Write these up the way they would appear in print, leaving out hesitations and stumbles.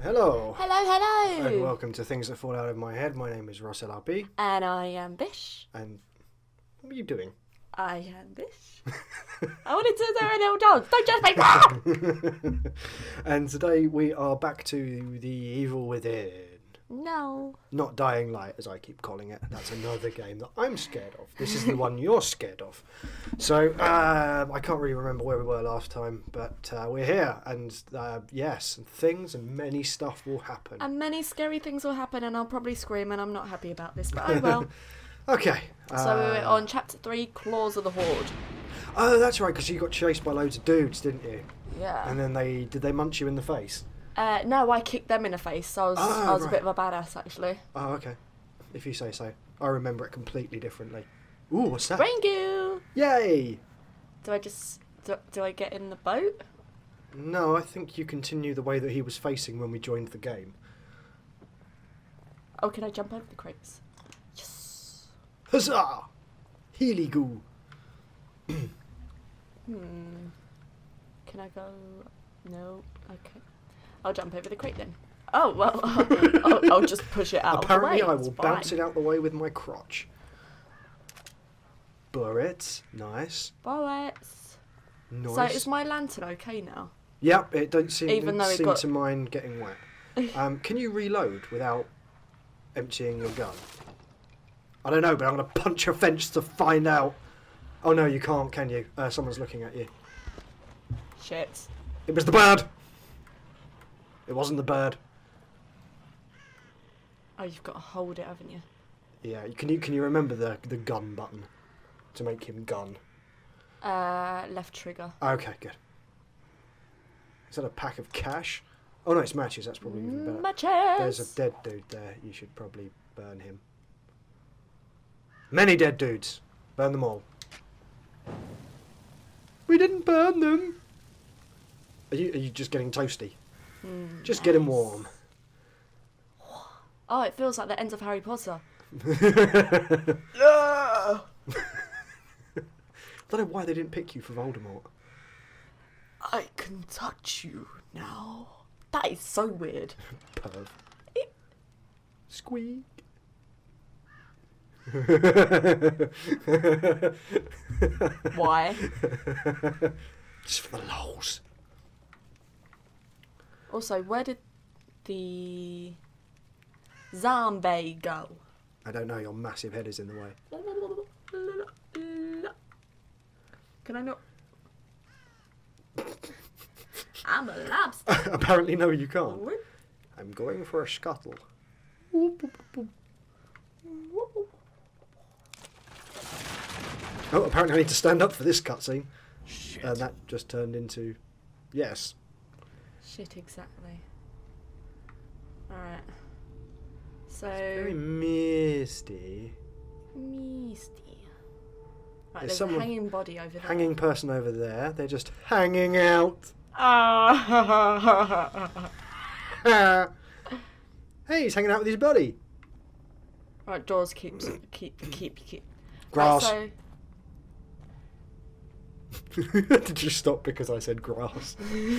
Hello. Hello, hello. And welcome to Things That Fall Out of My Head. My name is Ross LRB. And I am Bish. And what are you doing? I am Bish. I wanted to do a little dance. Don't judge me. And today we are back to the evil within. No. Not Dying Light, as I keep calling it. That's another game that I'm scared of. This is the one you're scared of. So, I can't really remember where we were last time, but we're here. And yes, things and many stuff will happen. And many scary things will happen, and I'll probably scream, and I'm not happy about this, but I will. Okay. So we were on Chapter 3, Claws of the Horde. Oh, that's right, because you got chased by loads of dudes, didn't you? Yeah. And then did they munch you in the face? No, I kicked them in the face, so I was right. a bit of a badass, actually. Oh, okay. If you say so. I remember it completely differently. Ooh, what's that? Thank you! Yay! Do I just... Do I get in the boat? No, I think you continue the way that he was facing when we joined the game. Oh, can I jump over the crates? Yes! Huzzah! Healy goo. Can I go... No. Okay. I'll jump over the crate then. Oh, well, I'll just push it out Apparently of the way. I will bounce it out the way with my crotch. Bullets. Nice. Bullets. Nice. So is my lantern okay now? Yep, it don't seem, Even though it seem got... to mind getting wet. Can you reload without emptying your gun? I don't know, but I'm going to punch a fence to find out. Oh no, you can't, can you? Someone's looking at you. Shit. It was the bird! It wasn't the bird. Oh, you've got to hold it, haven't you? Yeah, can you remember the gun button to make him gun? Left trigger. Okay, good. Is that a pack of cash? Oh no, it's matches. That's probably even better. Matches! There's a dead dude there. You should probably burn him. Many dead dudes. Burn them all. We didn't burn them. Are you just getting toasty? Just get him warm. Oh, it feels like the end of Harry Potter. I don't know why they didn't pick you for Voldemort. I can touch you now. That is so weird. Perv. Squeak. Why? Just for the lols. Also, where did the zombie go? I don't know, your massive head is in the way. Can I not? I'm a lobster. Apparently no, you can't. I'm going for a scuttle. Oh, apparently I need to stand up for this cutscene. Shit. And that just turned into... Yes. Shit, exactly. Alright. So... Very misty. Misty. Right, There's there's a someone hanging body over there. Hanging person over there. They're just hanging out. Ah. Hey, he's hanging out with his buddy. Right, doors keep. Grass. Right, Did you stop because I said grass?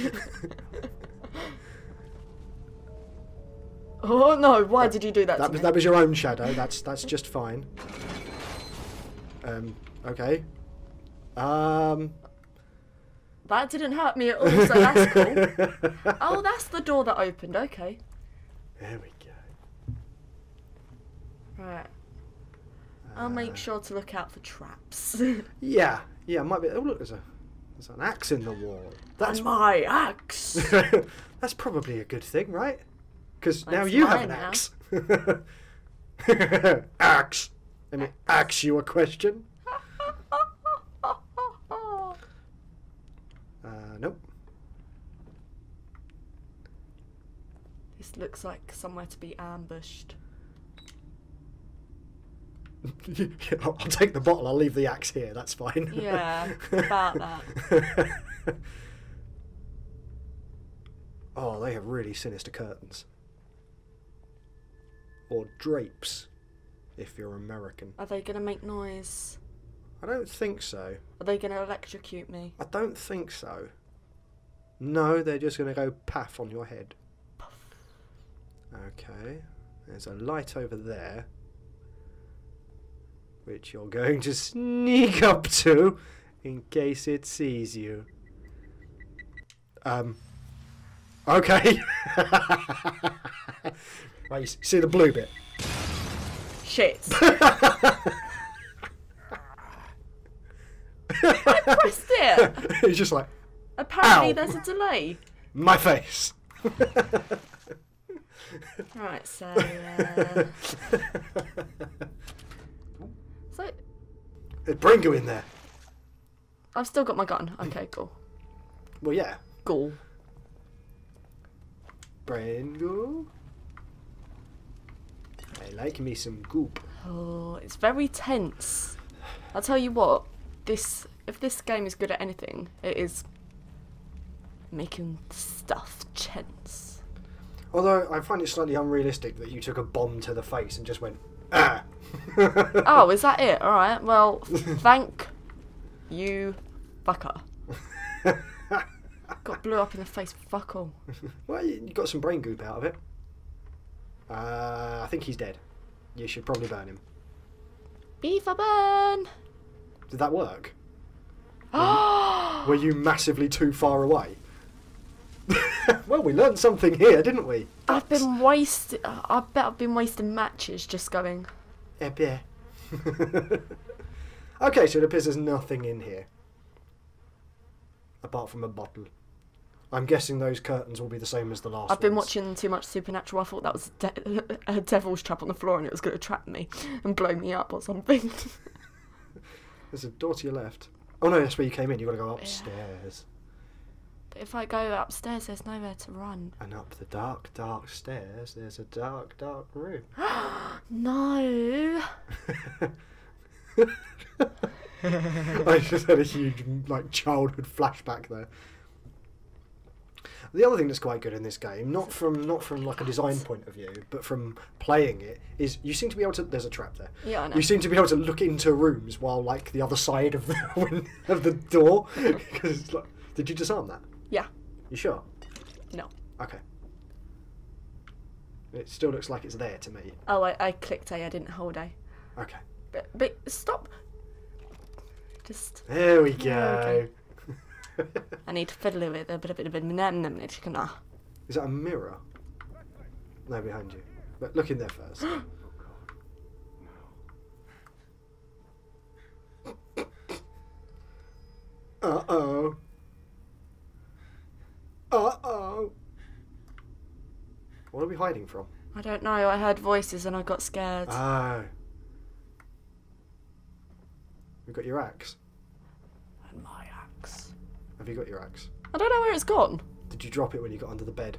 Oh no! Why did you do that? That was your own shadow. That's just fine. Okay. That didn't hurt me at all, so that's cool. Oh, that's the door that opened. Okay. There we go. Right. I'll make sure to look out for traps. Yeah, might be. Oh look, there's an axe in the wall. That's my axe. That's probably a good thing, right? Because now That's you have an mine now. axe. Axe. Let me axe you a question. Nope. This looks like somewhere to be ambushed. I'll take the bottle. I'll leave the axe here. That's fine. Yeah, about that. Oh, they have really sinister curtains. Or drapes, if you're American. Are they going to make noise? I don't think so. Are they going to electrocute me? I don't think so. No, they're just going to go paff on your head. Okay. There's a light over there, which you're going to sneak up to in case it sees you. Okay. Right, you see the blue bit? Shit. I pressed it. It's just like, Apparently ow. there's a delay. My face. Right, so... so... Bring you in there. I've still got my gun. Okay, cool. Well, yeah. Cool. Brango. I like me some goop. Oh, it's very tense. I'll tell you what, if this game is good at anything, it is making stuff tense. Although I find it slightly unrealistic that you took a bomb to the face and just went, ah. Oh, is that it? Alright, well, thank you, fucker. Got blew up in the face, fuck all. Well, you got some brain goop out of it. I think he's dead. You should probably burn him. Beaver burn! Did that work? Were you massively too far away? Well, we learned something here, didn't we? I've been wasting... I bet I've been wasting matches just going... Yeah. Okay, so it appears there's nothing in here. Apart from a bottle. I'm guessing those curtains will be the same as the last I've been ones. watching too much Supernatural. I thought that was a devil's trap on the floor and it was going to trap me and blow me up or something. There's a door to your left. Oh no, that's where you came in. You've got to go upstairs. But if I go upstairs, there's nowhere to run. And up the dark, dark stairs, there's a dark, dark room. No. I just had a huge, like, childhood flashback there. The other thing that's quite good in this game, not from like a design point of view, but from playing it, is you seem to be able to. There's a trap there. Yeah, I know. You seem to be able to look into rooms while, like, the other side of the door. Because it's like, did you disarm that? Yeah. You sure? No. Okay. It still looks like it's there to me. Oh, I clicked A. I didn't hold A. Okay. But stop. Just. There we go. Okay. I need to fiddle with it a bit of it. Is that a mirror? No, behind you. But look in there first. Uh-oh. Uh-oh. What are we hiding from? I don't know. I heard voices and I got scared. Oh. We've got your axe. And my axe. Have you got your axe? I don't know where it's gone. Did you drop it when you got under the bed?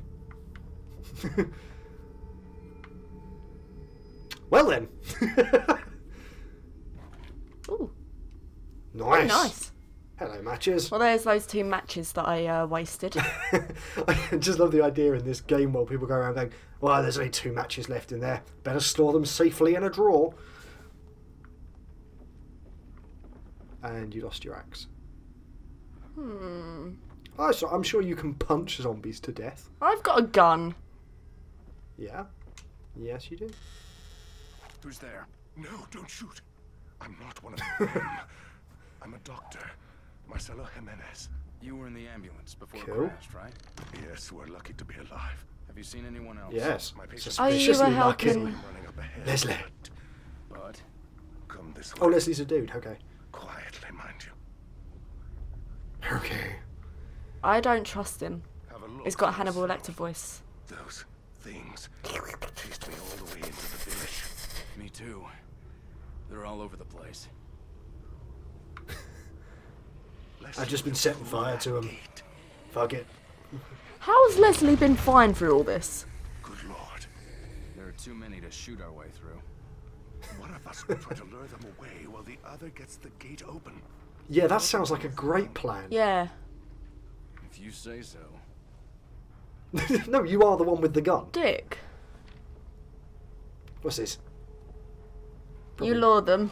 Well then. Ooh. Nice. Very nice. Hello, matches. Well, there's those 2 matches that I wasted. I just love the idea in this game where people go around going, well, there's only 2 matches left in there. Better store them safely in a drawer. And you lost your axe. Oh, so I'm sure you can punch zombies to death. I've got a gun. Yeah? Yes, you do. Who's there? No, don't shoot. I'm not one of them. I'm a doctor. Marcelo Jimenez. You were in the ambulance before Cool. it crashed, right? Yes, we're lucky to be alive. Have you seen anyone else? Yes. My patient Are you Suspiciously helping? lucky. I'm running up ahead. Leslie. But Come this way. Oh, Leslie's a dude. Okay. Quietly, mind you. Okay. I don't trust him. Have a look. He's got a Hannibal Lecter voice. Those things chased me all the way into the village. me too. They're all over the place. I've just been setting fire to him. Fuck it. How has Leslie been fine through all this? Good Lord. There are too many to shoot our way through. One of us will try to lure them away while the other gets the gate open. Yeah, that sounds like a great plan. Yeah. If you say so. No, you are the one with the gun. Dick. What's this? You lure them.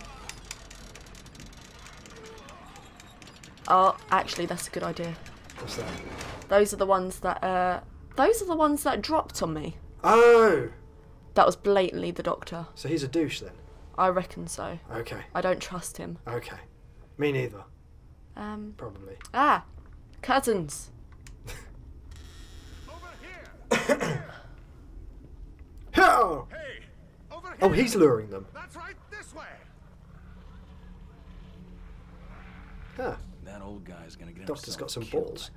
Oh, actually, that's a good idea. What's that? Those are the ones that dropped on me. Oh! That was blatantly the Doctor. So he's a douche then? I reckon so. Okay. I don't trust him. Okay. Me neither. Probably. Probably. Cousins. Over here! Oh! Hey! Over here! Oh, he's luring them. That's right, this way! Huh. That old guy's gonna get Doctor's got some killed. balls.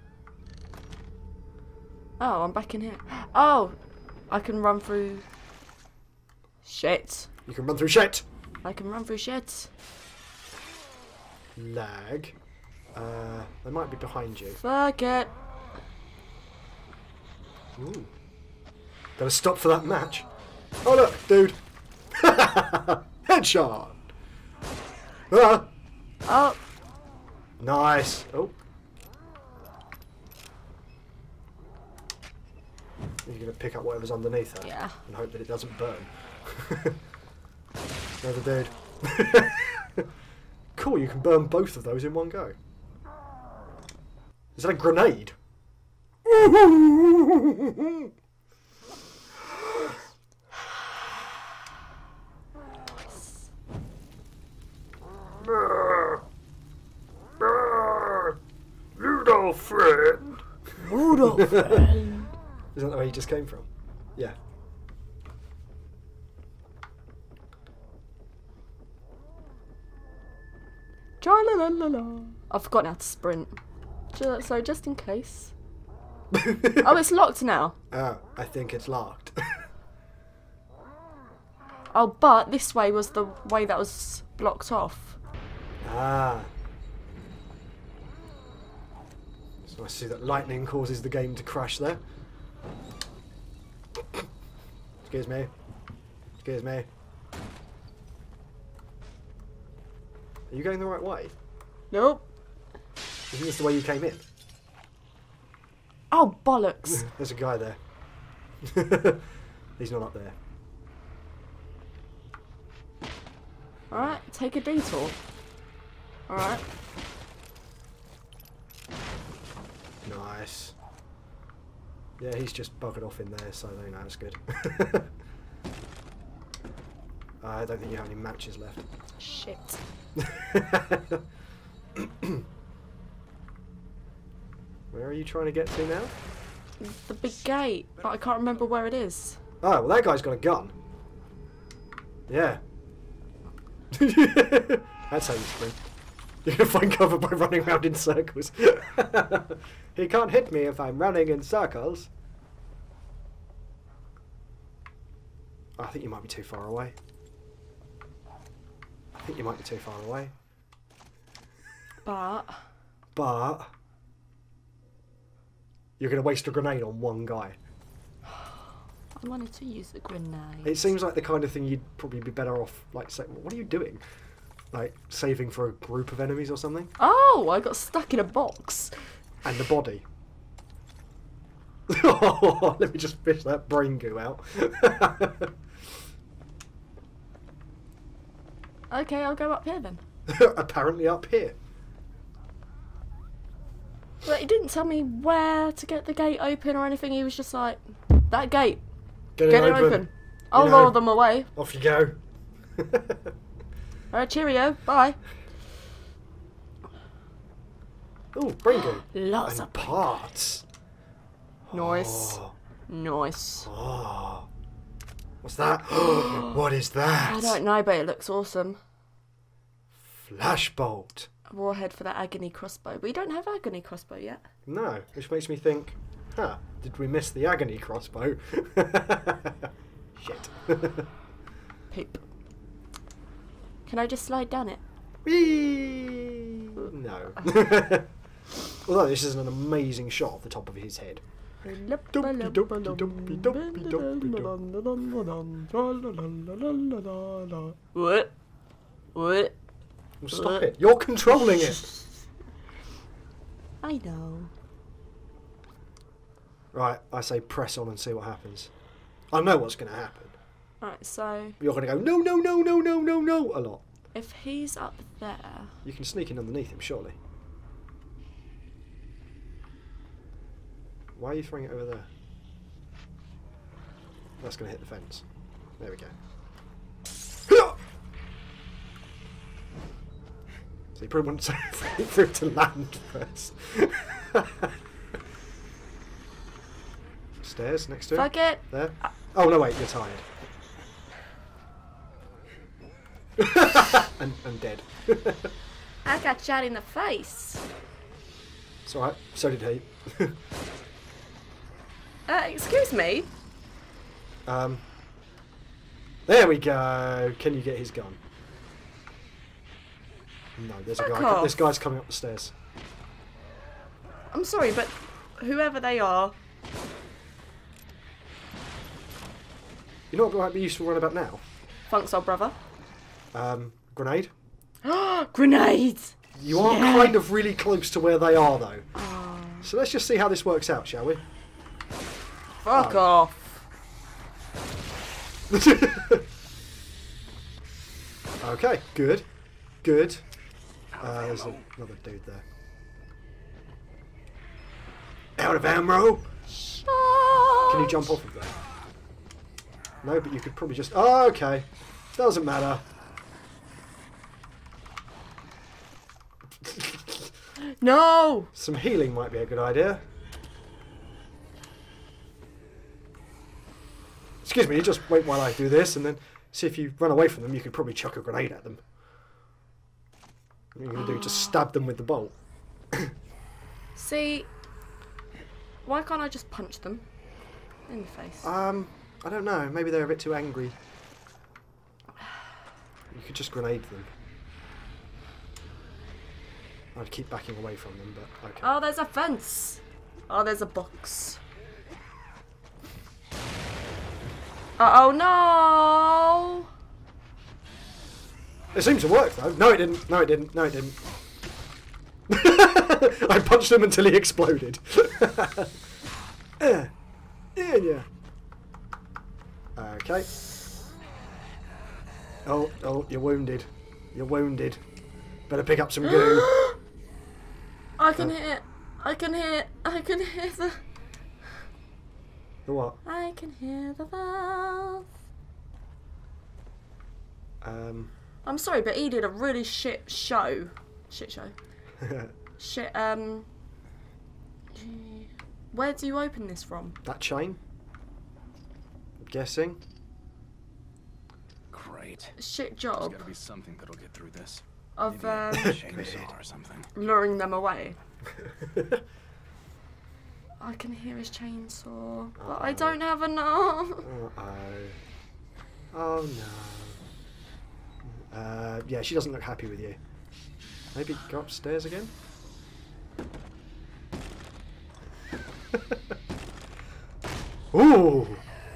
Oh, I'm back in here. Oh, I can run through shit. You can run through shit! I can run through shit. Lag. They might be behind you. Fuck it. Ooh. Gotta stop for that match. Oh look, dude! Headshot! Ah! Oh, Nice! Oh. You're gonna pick up whatever's underneath her yeah. and hope that it doesn't burn. Another dude. Cool, you can burn both of those in one go. Is that a grenade? Rudolph friend. Rudolph. Isn't that where he just came from? Yeah. Tra-la-la-la-la. I've forgotten how to sprint. So just in case. Oh, it's locked now. Oh, I think it's locked. Oh, but this way was the way that was blocked off. Ah. It's nice to see that lightning causes the game to crash there. Excuse me. Excuse me. Are you going the right way? Nope. Isn't this the way you came in? Oh, bollocks. There's a guy there. He's not up there. Alright, take a detour. Alright. Nice. Yeah, he's just buggered off in there, so no, that's good. I don't think you have any matches left. Shit. Where are you trying to get to now? The big gate, but I can't remember where it is. Oh, well that guy's got a gun. Yeah. That's how you sprint. You're going to find cover by running around in circles. He can't hit me if I'm running in circles. I think you might be too far away. I think you might be too far away. But you're going to waste a grenade on one guy. I wanted to use the grenade. It seems like the kind of thing you'd probably be better off, like, say, what are you doing? Like, saving for a group of enemies or something? Oh, I got stuck in a box. And the body. Oh, let me just fish that brain goo out. Okay, I'll go up here then. Apparently up here. But he didn't tell me where to get the gate open or anything. He was just like, that gate. Get Get it open. I'll You know. lure them away. Off you go. Alright, cheerio. Bye. Oh, brain goo. Lots And of parts. Nice. Oh, Nice. oh. What's that? What is that? I don't know, but it looks awesome. Flashbolt. A warhead for that agony crossbow. We don't have agony crossbow yet. No, which makes me think, huh, did we miss the agony crossbow? Shit. Poop. Can I just slide down it? Whee! No. Although this is an amazing shot of the top of his head. What? What? Well, stop it. You're controlling it. I know. Right, I say press on and see what happens. I know what's going to happen. Alright, so You're going to go, no, no, no, no, no, no, no, a lot. if he's up there, You can sneak in underneath him, surely. Why are you throwing it over there? That's going to hit the fence. There we go. So you probably want to wait for it to land first. Stairs next to it. Fuck it. There. Oh no, wait, you're tired. and dead. I got shot in the face. It's alright, so did he. Excuse me? There we go. Can you get his gun? No, there's a Fuck guy. off. This guy's coming up the stairs. I'm sorry, but whoever they are... You know what might be useful right about now? Funk's old brother. Grenade. Grenades! You are kind of really close to where they are, though. So let's just see how this works out, shall we? Fuck off. Okay, good. Good. There's another dude there. Out of ammo! Can you jump off of that? No, but you could probably just... Oh, okay. Doesn't matter. No! Some healing might be a good idea. Excuse me, you just wait while I do this, and then see if you run away from them, you could probably chuck a grenade at them. What you're going to do, just stab them with the bolt. See, why can't I just punch them in the face? I don't know, maybe they're a bit too angry. You could just grenade them. I'd keep backing away from them, but okay. Oh, there's a fence. Oh, there's a box. Oh no! It seems to work though. No, it didn't. No, it didn't. No, it didn't. I punched him until he exploded. Yeah. Okay. Oh, you're wounded. You're wounded. Better pick up some goo. I can hear it. I can hear the... The what? I can hear the valve. I'm sorry, but he did a really shit show. Shit show. Shit, where do you open this from? That chain? I'm guessing. Great. Shit There's job gotta be something that'll get through this. of Maybe a chainsaw or something. luring them away. I can hear his chainsaw, but I don't have enough. Oh no. Yeah, she doesn't look happy with you. Maybe go upstairs again? Ooh!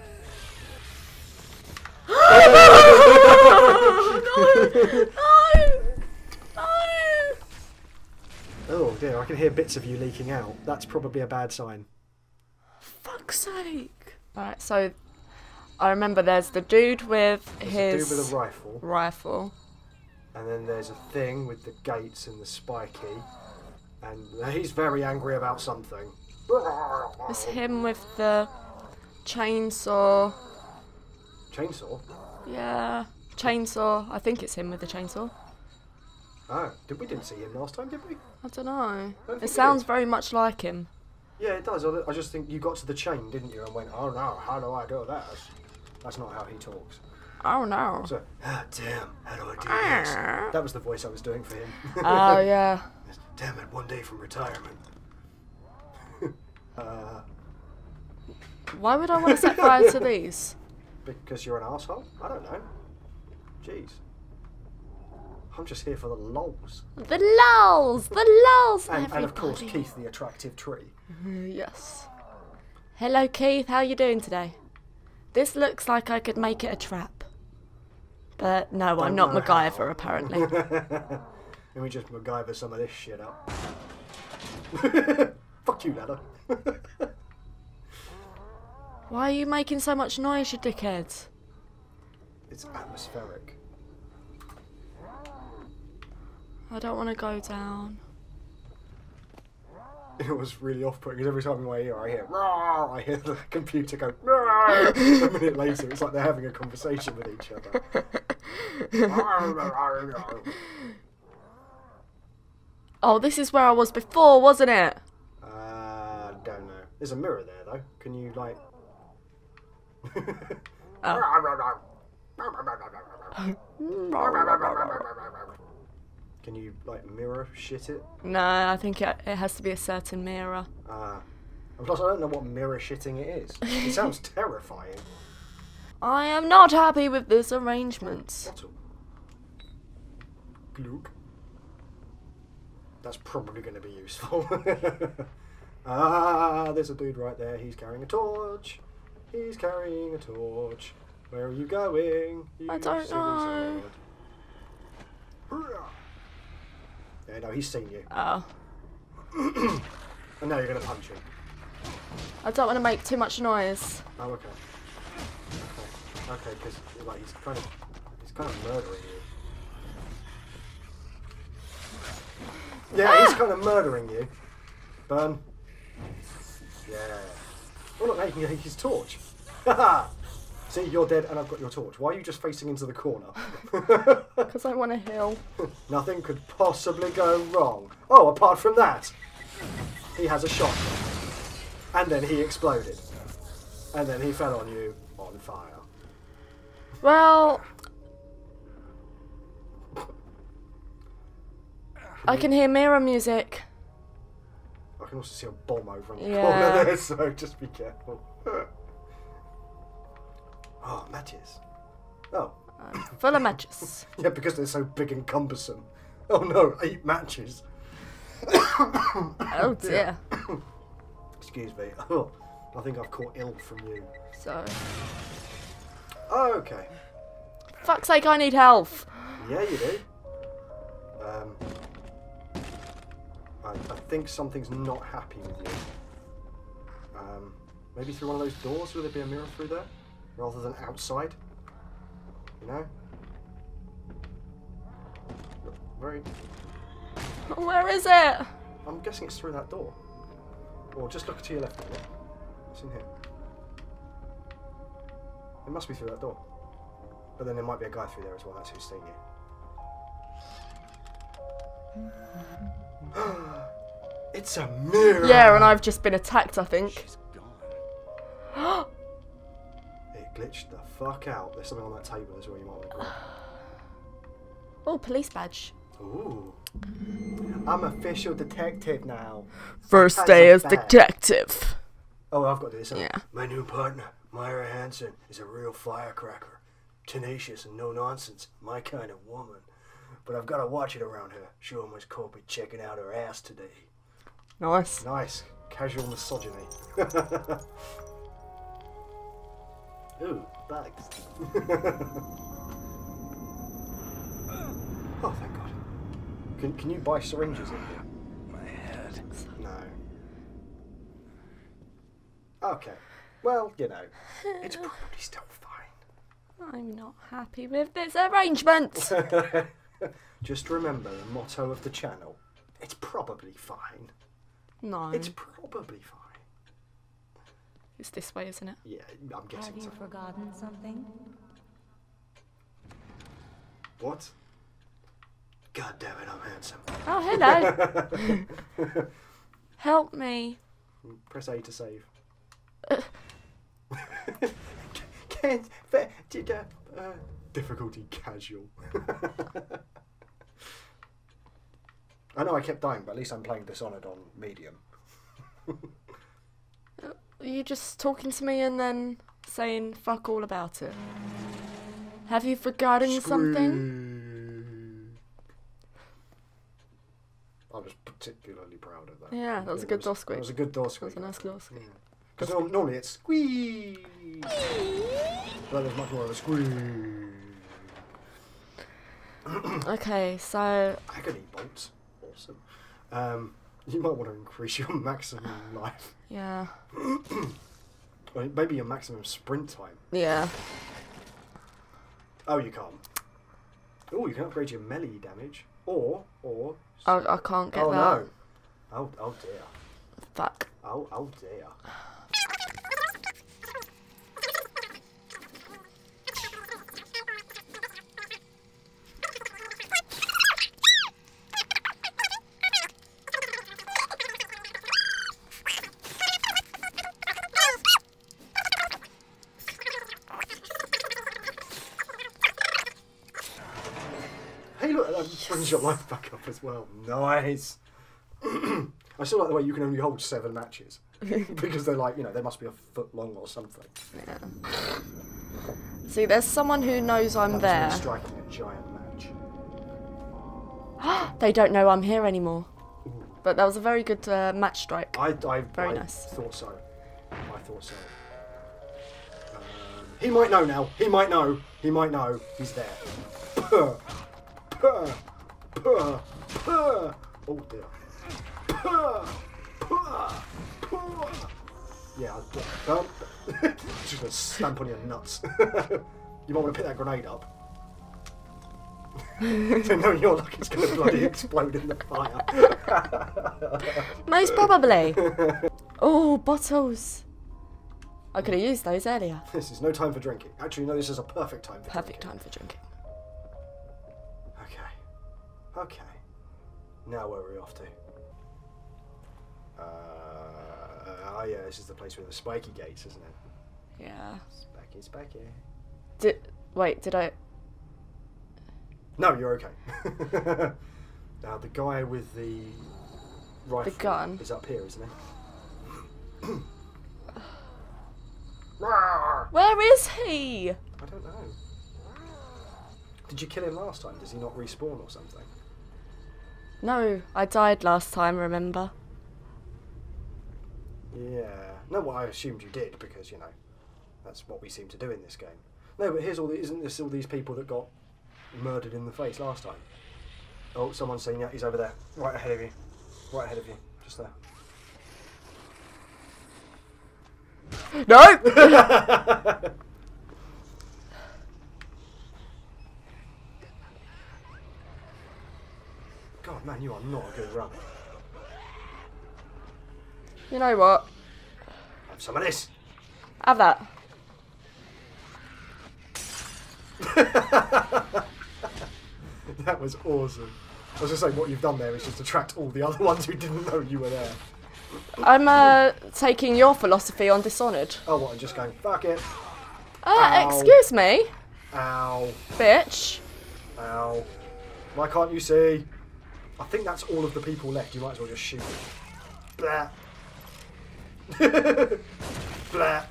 Oh dear, I can hear bits of you leaking out. That's probably a bad sign. Fuck's sake. Alright, so I remember there's the dude with There's his a dude with a rifle, rifle. and then there's a thing with the gates and the spy key, and he's very angry about something. It's him with the chainsaw. Chainsaw? Yeah, chainsaw. I think it's him with the chainsaw. Oh, we didn't see him last time, did we? I don't know. Don't think It it sounds is. very much like him. Yeah, it does. I just think you got to the chain, didn't you, and went, oh no, how do I do that? That's not how he talks. Oh no. So, ah, damn, how do I do this? That was the voice I was doing for him. Oh yeah. Damn it, one day from retirement. Why would I want to set fire to these? Because you're an asshole? I don't know. Jeez. I'm just here for the lols. The lulls! The lulls! And of course, everybody. Keith the attractive tree. Yes. Hello Keith, how you doing today? This looks like I could make it a trap. But no, I'm not know MacGyver how. apparently. Let me just MacGyver some of this shit up. Fuck you, ladder. Why are you making so much noise, you dickhead? It's atmospheric. I don't want to go down. It was really off-putting because every time in my ear I hear "Rawr," I hear the computer go "Rawr." A minute later, it's like they're having a conversation with each other. Oh, this is where I was before, wasn't it? Don't know. There's a mirror there, though. Can you, like... Oh. Can you, like, mirror shit it? No, I think it has to be a certain mirror. Plus, I don't know what mirror shitting it is. It sounds terrifying. I am not happy with this arrangement. Bottle. Glug. That's probably going to be useful. There's a dude right there. He's carrying a torch. He's carrying a torch. Where are you going? I don't know. Yeah, no, he's seen you. Oh. And now you're going to punch him. I don't want to make too much noise. Oh, okay. Okay, because like he's kind of murdering you. Yeah, he's kind of murdering you. Burn. Yeah. Oh look, now you can get his torch. Haha. See, you're dead, and I've got your torch. Why are you just facing into the corner? Because I want to heal. Nothing could possibly go wrong. Oh, apart from that, he has a shotgun, and then he exploded, and then he fell on you on fire. Well, I can hear mirror music. I can also see a bomb over on the Yeah. corner there, so just be careful. Oh, matches. Oh. Full of matches. Yeah, because they're so big and cumbersome. Oh no, 8 matches. Oh dear. Excuse me. Oh, I think I've caught ill from you. So, Okay. fuck's sake, I need health. Yeah, you do. I think something's not happy with you. Maybe through one of those doors? Will there be a mirror through there? Rather than outside? You know? Very... Where is it? I'm guessing it's through that door. Or just look to your left. Look. What's in here? It must be through that door. But then there might be a guy through there as well. That's who's seen you. It's a mirror! Yeah, and I've just been attacked, I think. She's gone. It glitched the fuck out. There's something on that table as well you might want to grab. Oh, police badge. Ooh. I'm official detective now. First That's day a as bad. detective. Oh, I've got to do this. Yeah. My new partner, Myra Hansen, is a real firecracker. Tenacious and no nonsense. My kind of woman. But I've got to watch it around her. She almost caught me checking out her ass today. Nice. Nice. Casual misogyny. Ooh, bugs. Oh, thank God. Can you buy syringes in here? My head. No. Okay. Well, you know, it's probably still fine. I'm not happy with this arrangement. Just remember the motto of the channel. It's probably fine. No. It's probably fine. It's this way, isn't it? Yeah, I'm guessing Have you so. forgotten something? What? God damn it, I'm handsome. Oh, hello. Help me. Press A to save. Difficulty casual. I know I kept dying, but at least I'm playing Dishonored on medium. Are you just talking to me and then saying fuck all about it? Have you forgotten something? I was particularly proud of that. Yeah, that was a good door squeak. It was a good door That squeak. was a nice door squeak. Because normally it's squeeze. But there's much more of a squeeze. Okay, so Agony bolts. Awesome. You might want to increase your maximum life. yeah, Well, maybe your maximum sprint time. yeah. Oh, you can't. Oh, you can upgrade your melee damage. Or. I can't get Oh that. no. Oh dear. Fuck. Oh dear. brings your life back up as well. Nice. I still like the way you can only hold 7 matches. Because they're like, you know, they must be a foot long or something. Yeah. See, there's someone who knows I'm there. That was me striking a giant match. They don't know I'm here anymore. Ooh. But that was a very good match strike. Very nice. Thought so. I thought so. He might know now. He might know. He might know. He's there. Puh. Puh. Puh. Puh. Oh dear. Puh. Puh. Puh. Yeah, I'm just going to stamp on your nuts. You might want to pick that grenade up. So no, you're like it's going to bloody explode in the fire. Most probably. Oh, bottles. I could have used those earlier. This is no time for drinking. Actually, no, this is a perfect time for drinking. Perfect time for drinking. Okay. Okay. Now where are we off to? Oh yeah, this is the place with the spiky gates, isn't it? Yeah. Spiky. Wait, did I... No, you're okay. Now, the guy with the rifle the gun is up here, isn't he? Where is he? I don't know. Did you kill him last time? Does he not respawn or something? No, I died last time, remember? Yeah. No, well, I assumed you did because, you know, that's what we seem to do in this game. No, but here's isn't this all these people that got murdered in the face last time? Oh, someone's saying, yeah, he's over there. Right ahead of you. Right ahead of you. Just there. No! God, man, you are not a good runner. You know what? Have some of this. Have that. That was awesome. I was just saying, what you've done there is just attract all the other ones who didn't know you were there. I'm taking your philosophy on Dishonored. Oh, what? I'm just going, fuck it. Ow. Excuse me. Ow. Bitch. Ow. Why can't you see? I think that's all of the people left. You might as well just shoot them. Blah. Blah.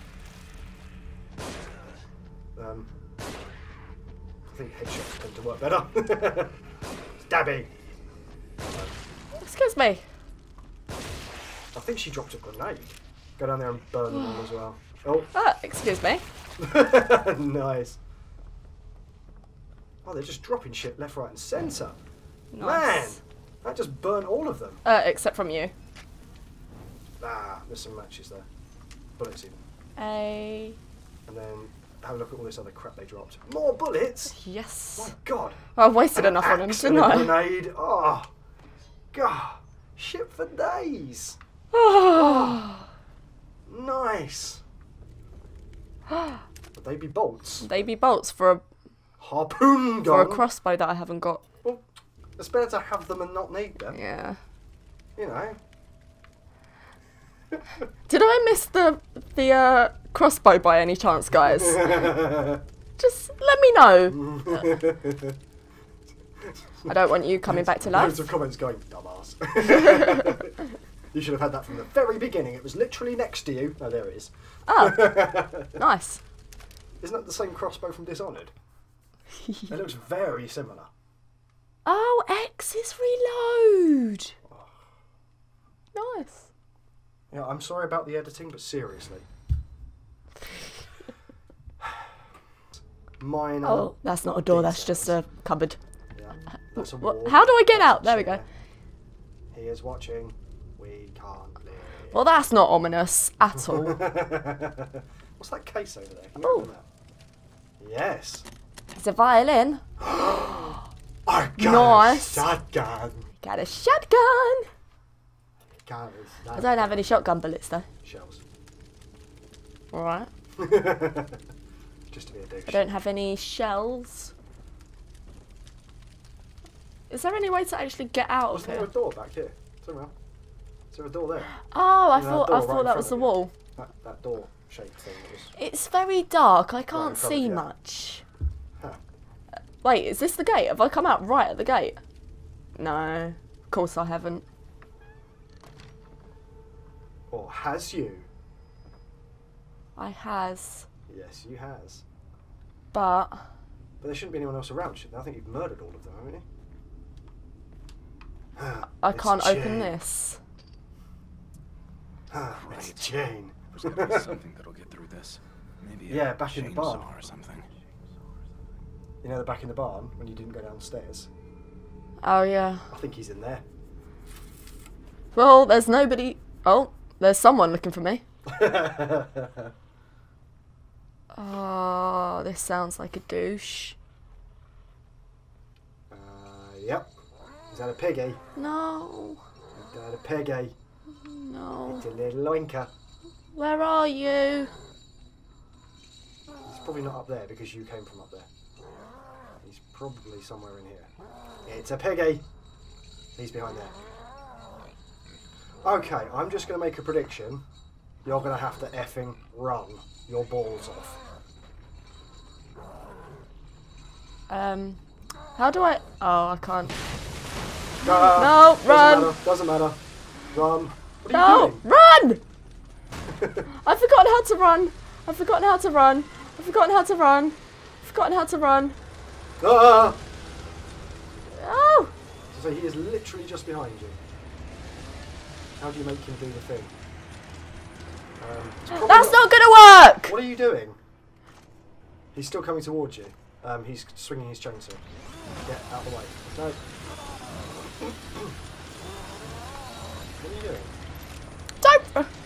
I think headshots tend to work better. Stabby. Excuse me. I think she dropped a grenade. Go down there and burn them all as well. Oh. Excuse me. Nice. Oh, they're just dropping shit left, right and centre. Nice. Man, that just burnt all of them. Except from you. Ah, there's some matches there. Bullets in. And then have a look at all this other crap they dropped. More bullets? Yes. My God. I've wasted enough on them, didn't I? Grenade. Oh, God. Shit for days. Oh, nice. Would they be bolts? They be bolts for a harpoon gun. for a crossbow that I haven't got. Well, it's better to have them and not need them. Yeah. You know. Did I miss the crossbow by any chance, guys? Just let me know. I don't want you coming back to life. Loads of comments going, dumbass. You should have had that from the very beginning. It was literally next to you. Oh, there it is. Oh, nice. Isn't that the same crossbow from Dishonored? It looks very similar. Oh, X is reload. Nice. Yeah, I'm sorry about the editing, but seriously. Minor. Oh, that's not a door, that's just a cupboard. Yeah, that's a wall. How do I get out? There we go. He is watching. We can't live. Well, that's not ominous at all. What's that case over there? Can you open that? Yes. It's a violin. I got Nice. a shotgun. Got a shotgun. I don't have any shotgun bullets though. Shells. Alright. Just to be a douche. I don't have any shells. Is there any way to actually get out of Is there here? a door back here? Somewhere. Is there a door there? Oh, I That thought door right in that was the front of you. wall. That door shaped thing that was. It's very dark. I can't in front of see you. much. Huh. Wait, is this the gate? Have I come out right at the gate? No, of course I haven't. Or has you? I has. Yes, you has. But But there shouldn't be anyone else around, should there? I think you've murdered all of them, haven't you? I It's can't open Jane. this. It's Jane. There's gotta be something that'll get through this. Maybe Yeah, back in the barn. chainsaw or something. You know the back in the barn when you didn't go downstairs? Oh yeah. I think he's in there. Well, there's nobody. Oh, there's someone looking for me. Oh, this sounds like a douche. Yep. Is that a piggy? No. Is that a piggy? No. It's a little loinker. Where are you? He's probably not up there because you came from up there. He's probably somewhere in here. It's a piggy. He's behind there. Okay, I'm just going to make a prediction. You're going to have to effing run your balls off. How do I? Oh, I can't. No, run. Doesn't matter. Run. What are No, you doing? run! I've forgotten how to run. I've forgotten how to run. I've forgotten how to run. I've forgotten how to run. Ah! Oh! So he is literally just behind you. How do you make him do the thing? That's not gonna work! What are you doing? He's still coming towards you. He's swinging his chainsaw. Get out of the way. No. What are you doing? Don't!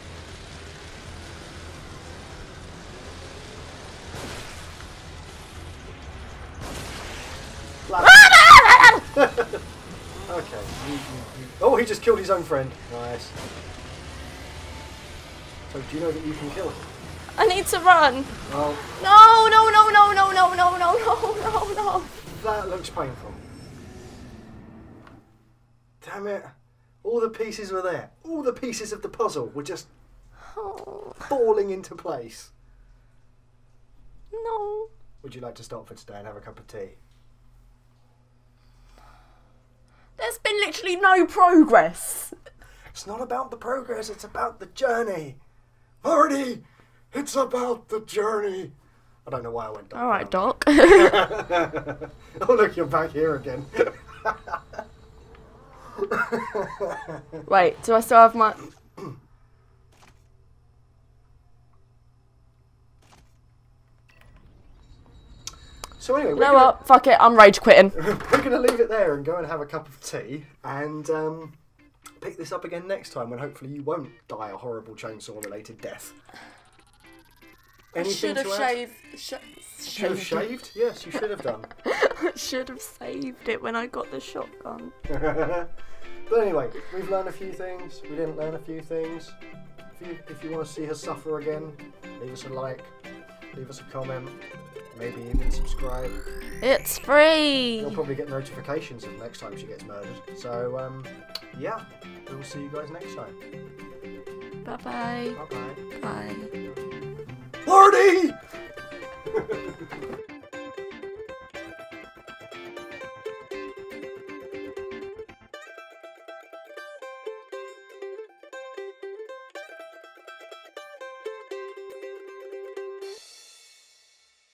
Okay. Oh, he just killed his own friend. Nice. So, do you know that you can kill him? I need to run. Oh, No, no, no, no, no, no, no, no, no, no, no. that looks painful. Damn it. All the pieces were there. All the pieces of the puzzle were just Oh, falling into place. no. Would you like to stop for today and have a cup of tea? There's been literally no progress. It's not about the progress, it's about the journey. Marty, it's about the journey. I don't know why I went down. All right, Doc. Oh, look, you're back here again. Wait, do I still have my... So anyway, You know what? Fuck it, I'm rage quitting. we're going to leave it there and go and have a cup of tea and pick this up again next time when hopefully you won't die a horrible chainsaw-related death. I Anything should have to add? shaved. Should have shaved? Yes, you should have done. I should have saved it when I got the shotgun. But anyway, we've learned a few things. We didn't learn a few things. If you want to see her suffer again, leave us a like, leave us a comment, maybe even subscribe. It's free. You'll probably get notifications of next time she gets murdered. So, yeah, we'll see you guys next time. Bye-bye. Bye-bye. Bye. Marty!